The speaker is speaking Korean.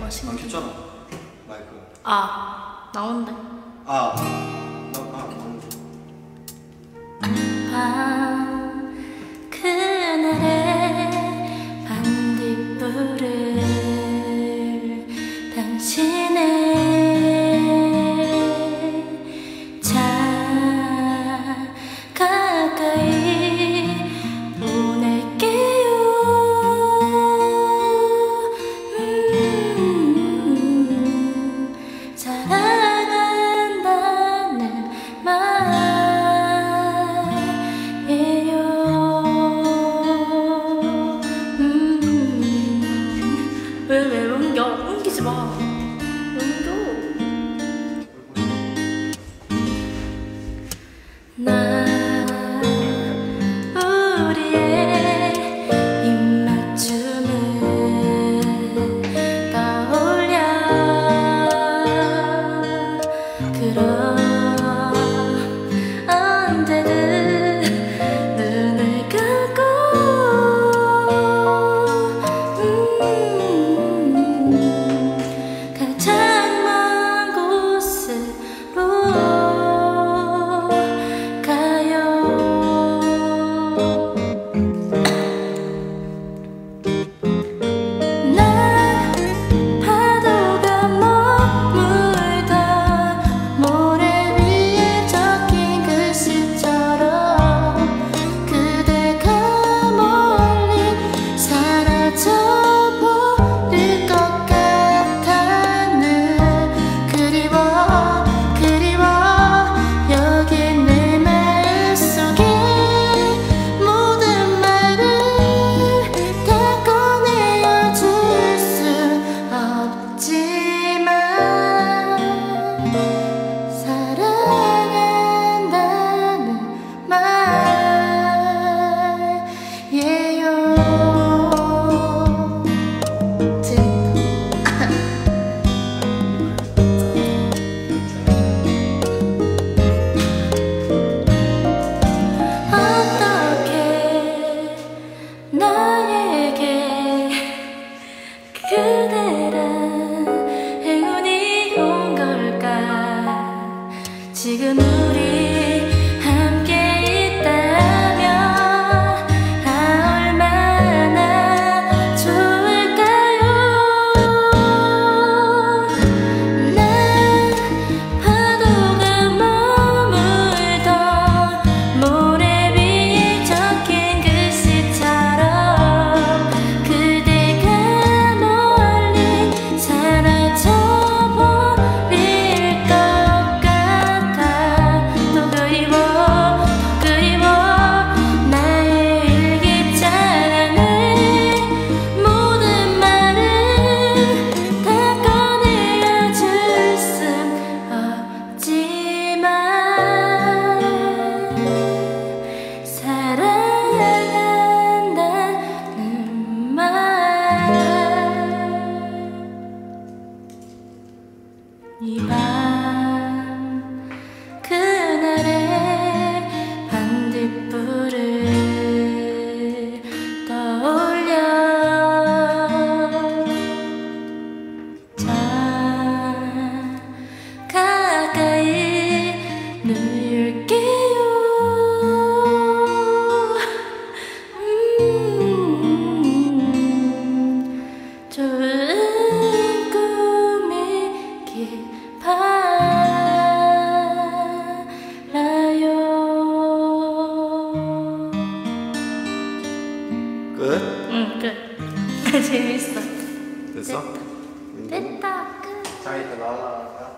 맛있는. 아 괜찮아. 마이크. 아 나온대. 나오는데. 그날의 반딧불을 당신의 자 가까이 보낼게요. 사랑한다는 말이에요. 왜 옮겨? 옮기지 마. 옮겨. 우리의 입맞춤을 떠올려. 그럼 언제든 눈을 감고 가장 먼 곳으로 가요. 난 파도가 머물던 모래 위에 적힌 글씨처럼 그대가 멀리 사라져버릴 것 같아는 그리워 여기 내 마음속에 모든 말을 다 꺼내어 줄 수 없지만 사랑한다는 말이에요. 어떻게 나에게 그대란 행운이 온 걸까. 지금 우리 함께 있다면 얼마나 좋을까요. 난 파도가 머물던 모래 위에 적힌 글씨처럼 그대가 멀리 사라져버릴 것 같아. 또 그리워 나의 일기장을 모든 말을 다 꺼내어 줄 순 없지만 사랑한다는 말. 이 밤 그날의 반딧불을 떠올려 자 가까이 누울게요. 좋은 꿈이길 바라요. 끝? 응, 끝. 재밌어. 됐어? 됐다. 끝. 자 이따 나와.